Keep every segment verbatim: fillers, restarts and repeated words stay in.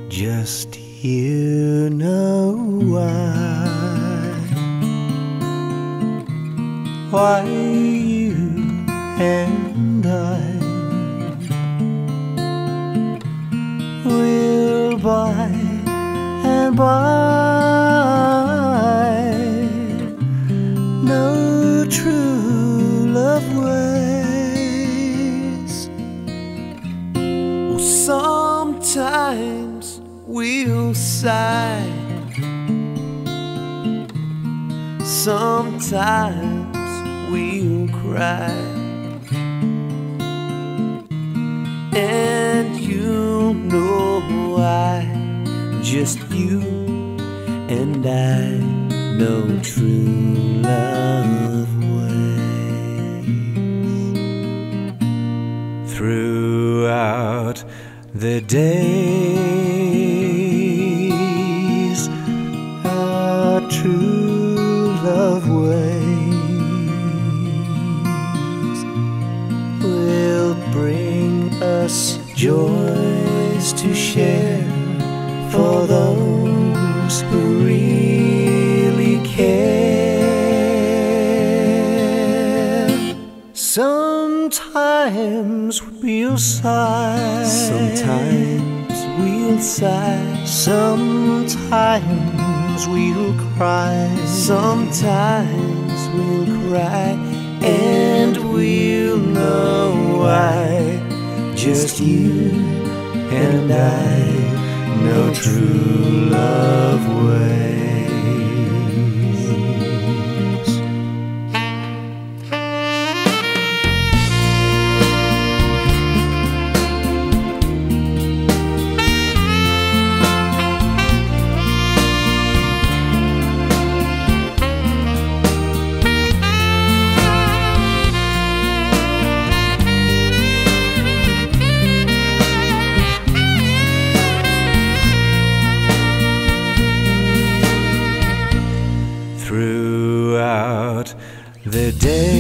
just you know why. Why you and I will by and by no true love ways. Oh, sometimes we'll sigh, sometimes we'll cry, and you know why. Just you and I know true love ways. Throughout the days, our true love ways will bring us joys to share for those who really care. Sometimes we'll sigh, sometimes we'll sigh, sometimes we'll cry, sometimes we'll cry, and we'll know why. Just you and I know true love ways. Throughout the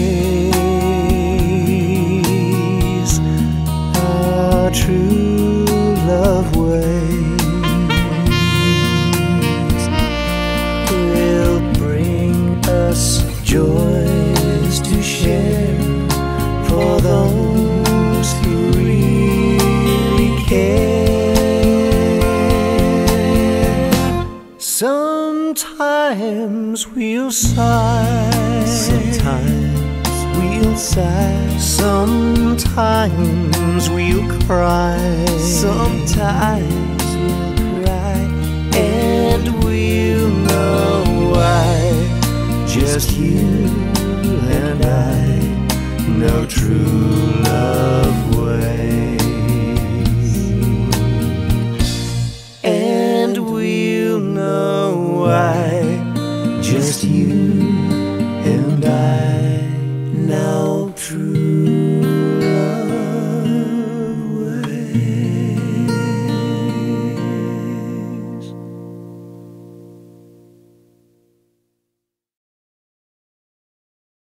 days, our true love ways will bring us joys to share for those who really care. Sometimes we'll sigh, sometimes we'll sigh, sometimes we'll cry, sometimes we'll cry, and we'll know why. Just you